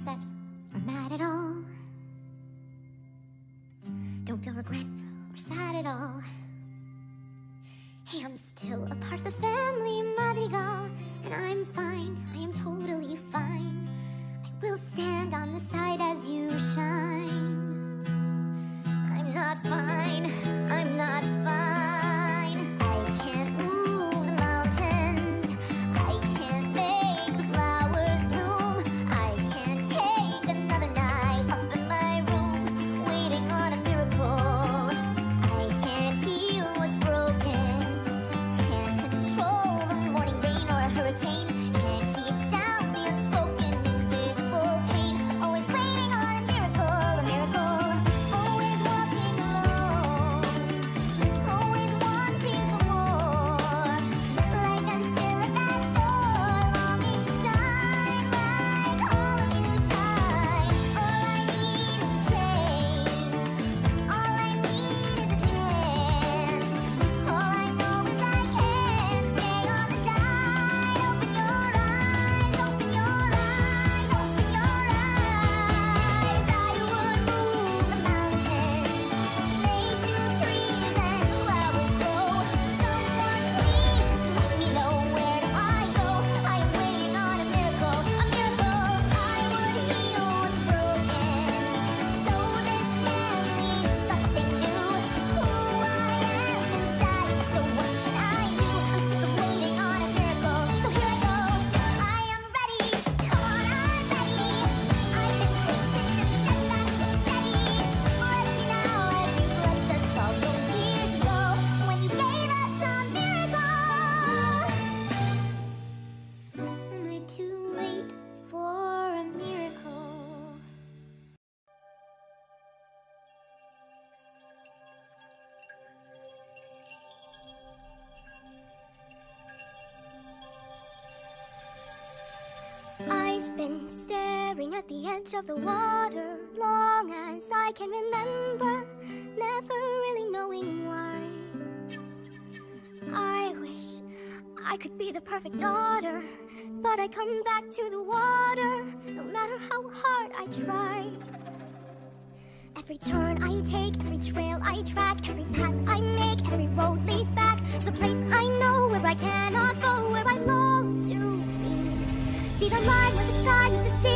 upset or mad at all. Don't feel regret or sad at all. Hey, I'm still a part of the family, Madrigal, and I'm fine, I am totally fine. I will stand on the side as you shine. I'm not fine, I'm not fine. I can't move the mountains, I can't make the flowers bloom. I can't take another night up in my room, waiting on a miracle. I can't heal what's broken, can't control the morning rain or a hurricane, can't keep down the unspoken invisible pain. Always waiting on a miracle, a miracle. Always walking alone, always wanting for more. Like I'm still at that door, longing, shine like all of you shine. All I need is a change, all I need is a chance. All I know is I can't stay on the side. Open your eyes, open your eyes, open your eyes. I would move the mountains, make new trees and flowers grow. Someone please just let me know, where do I go? I am waiting on a miracle, a miracle. I would heal what's broken, show this family something new. Who I am inside, so what can I do? I'm sick of waiting on a miracle, so here I go. I am ready, come on, I'm ready. I've been patient and steadfast and steady. Bless me now as you blessed us all those years ago, when you gave us a miracle. Am I too late for a miracle? I've been staring at the edge of the water long as I can remember, never really knowing why. I wish I could be the perfect daughter, but I come back to the water no matter how hard I try. Every turn I take, every trail I track, every path I make, every road leads back to the place I know, where I cannot go, where I long to be. See the line where the sky meets the sea.